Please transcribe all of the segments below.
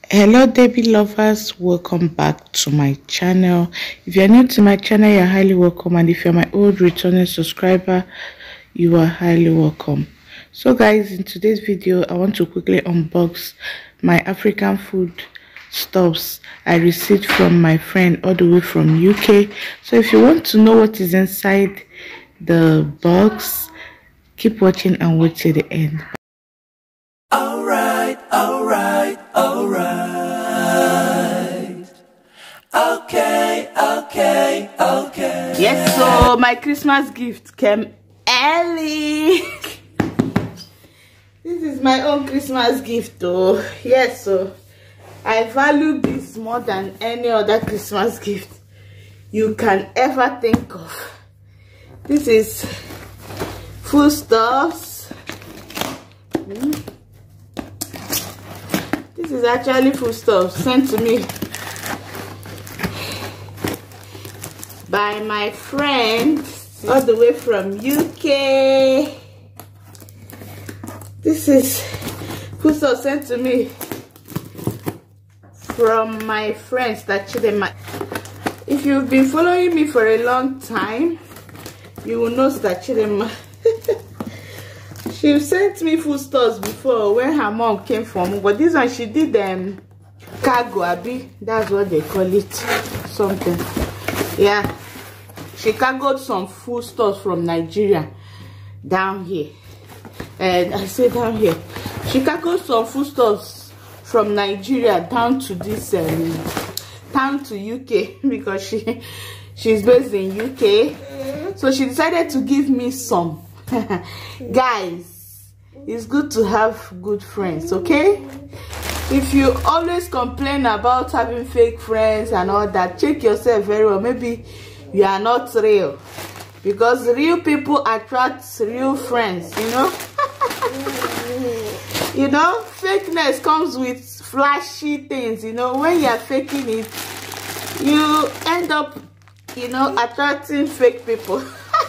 Hello Debbie lovers, welcome back to my channel. If you're new to my channel, you're highly welcome, and if you're my old returning subscriber, you are highly welcome. So guys, in today's video I want to quickly unbox my African food stuffs I received from my friend all the way from UK. So if you want to know what is inside the box, keep watching and wait till the end. Alright. Okay. Yes, so my Christmas gift came early. This is my own Christmas gift though. Yes, so I value this more than any other Christmas gift you can ever think of. This is foodstuffs. This is actually foodstuffs sent to me by my friend all the way from UK. This is foodstuffs sent to me from my friends that Chidema. If you've been following me for a long time, you will know that Chidema she sent me foodstuffs before when her mom came from, but this one she did cargo abi, that's what they call it, something. Yeah, she cargoed some foodstuffs from Nigeria down here. And I say down here, she cargoed some foodstuffs from Nigeria down to this down to UK because she's based in UK. So she decided to give me some. Guys, it's good to have good friends, okay? If you always complain about having fake friends and all that, check yourself very well. Maybe you are not real, because real people attract real friends, you know. You know, fakeness comes with flashy things. You know, when you are faking it, you end up, you know, attracting fake people.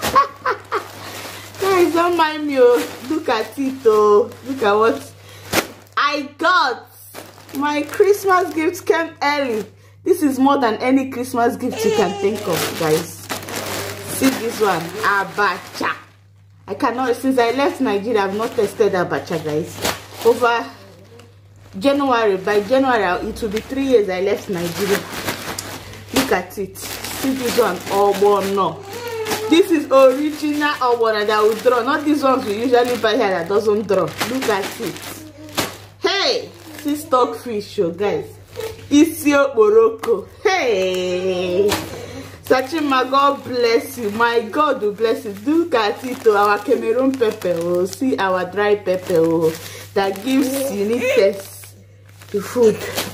Guys, don't mind me. Look at it, oh. Look at what I got. My Christmas gift came early. This is more than any Christmas gift you can think of, guys. See this one, abacha. I cannot, since I left Nigeria, I've not tasted abacha, guys. Over January, by January, it will be 3 years I left Nigeria. Look at it. See this one, oh no. This is original obona that will draw, not these ones we usually buy here that doesn't draw. Look at it. Hey, see stockfish, oh guys. Isio Morocco. Hey, Sachima, God bless you. My God will bless you. Look at it, oh, our Cameroon pepper. Oh, see our dry pepper. Oh, that gives unique taste to food.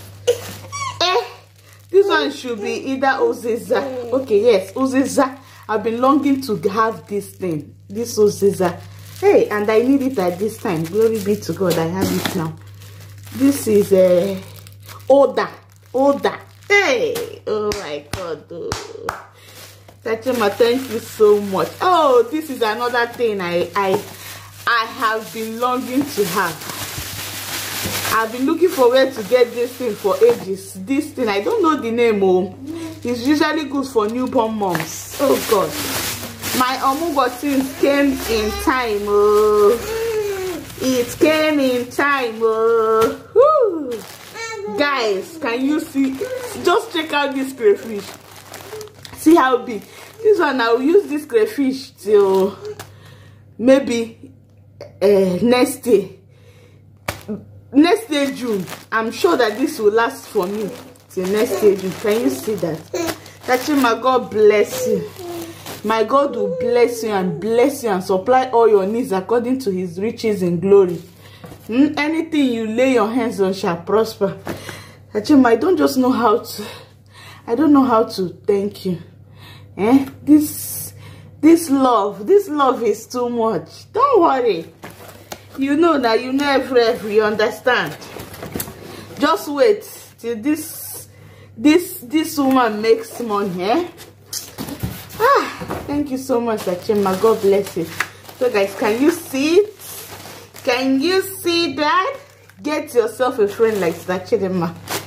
This one should be either Oziza. Okay, yes, Oziza. I've been longing to have this thing, this Oziza. Hey, and I need it at this time. Glory be to God, I have it now. This is a Oda. Hey, oh my God. Oh. Tachima, thank you so much. Oh, this is another thing I have been longing to have. I've been looking for where to get this thing for ages. This thing, I don't know the name. Oh, it's usually good for newborn moms. Oh God, my Omugo things came in time. Oh, it came in time. Oh, woo. Guys, can you see? Just check out this crayfish. See how big. This one, I will use this crayfish till maybe next year. Next year June. I'm sure that this will last for me till next year June. Can you see that? Actually, my God bless you. My God will bless you and supply all your needs according to his riches in glory. Anything you lay your hands on shall prosper. Actually, I don't just know how to. I don't know how to thank you. This love is too much. Don't worry. You know that, you know every, you understand. Just wait till this woman makes money. Thank you so much, Achema. God bless you. So guys, can you see it? Can you see that? Get yourself a friend like that, Chidema.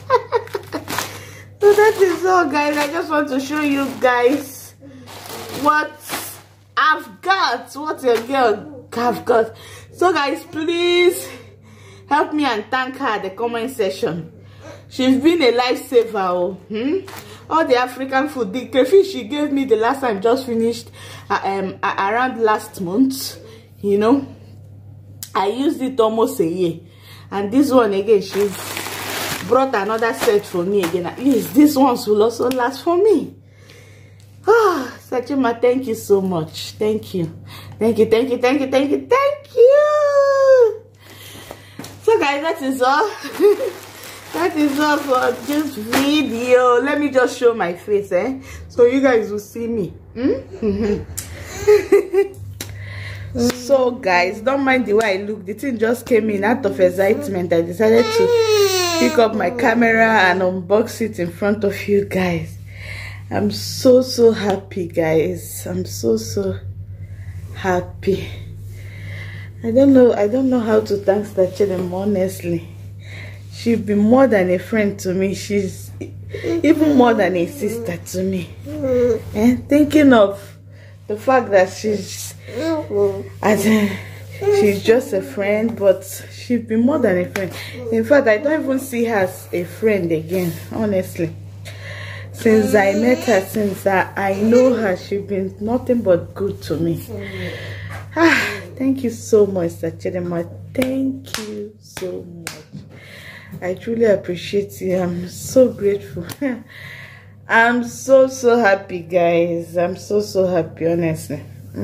So that is all, guys. I just want to show you guys what I've got, what your girl have got. So guys, please help me and thank her at the comment section. She's been a lifesaver. All the African food, the crayfish she gave me the last time just finished around last month. You know, I used it almost a year, and this one again, she's brought another set for me again. At least these ones will also last for me. Ah, Sachima, thank you so much. Thank you. Thank you, thank you, thank you, thank you, thank you. So guys, that is all. That is all for this video. Let me just show my face, so you guys will see me. So guys, don't mind the way I look. The thing just came in out of excitement. I decided to pick up my camera and unbox it in front of you guys. I'm so happy, guys. I'm so happy. I don't know how to thank Stachelem, honestly. She's been more than a friend to me. She's even more than a sister to me. And thinking of the fact that she's just a friend, but she's been more than a friend. In fact, I don't even see her as a friend again, honestly. Since I met her, since I know her, she's been nothing but good to me. Thank you so much, Sachedema. Thank you so much. I truly appreciate you. I'm so grateful. I'm so happy, guys. I'm so happy, honestly.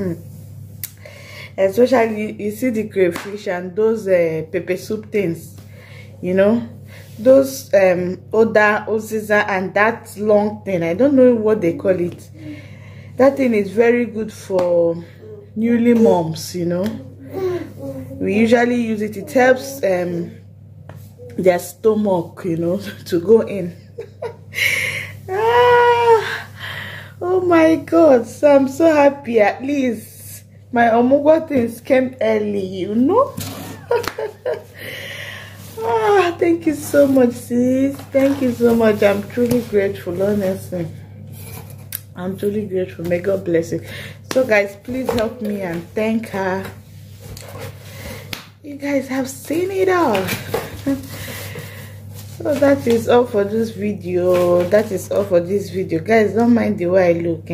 Especially, you see the crayfish and those pepper soup things, you know, those oda oziza and that long thing, I don't know what they call it. That thing is very good for newly moms, you know. We usually use it. It helps their stomach, you know, to go in. Oh my god, so I'm so happy. At least my omugwa things came early, you know. Thank you so much, sis. Thank you so much. I'm truly grateful, honestly. I'm truly grateful. May God bless you. So guys, please help me and thank her. You guys have seen it all. So that is all for this video. That is all for this video, guys. Don't mind the way I look,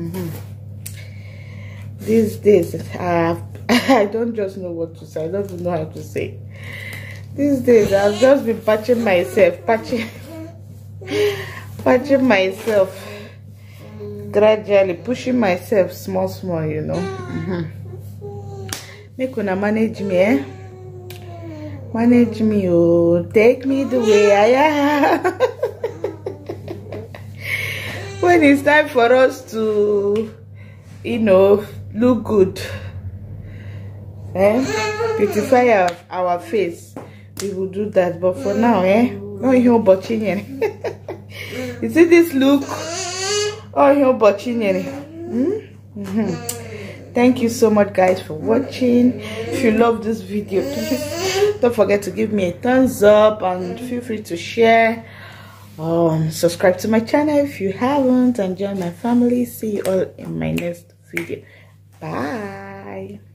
These days I don't just know what to say. I don't even know how to say. These days I've just been patching myself, patching myself gradually, pushing myself small, you know. Make una manage me, manage me, oh, take me the way I am. When it's time for us to, you know, look good, beautify our face, we will do that. But for now, no here watching. You see this look? Oh, here watching. Thank you so much, guys, for watching. If you love this video, please don't forget to give me a thumbs up and feel free to share. Subscribe to my channel if you haven't, and join my family. See you all in my next video. Bye.